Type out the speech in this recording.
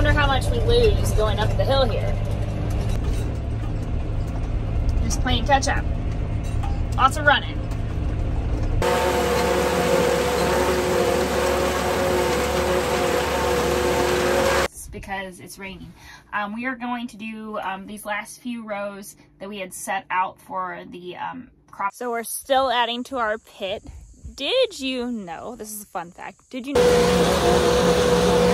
wonder how much we lose going up the hill here. Just playing catch up. Lots of running. Because it's raining. We are going to do these last few rows that we had set out for the crop. So we're still adding to our pit. Did you know, this is a fun fact, did you know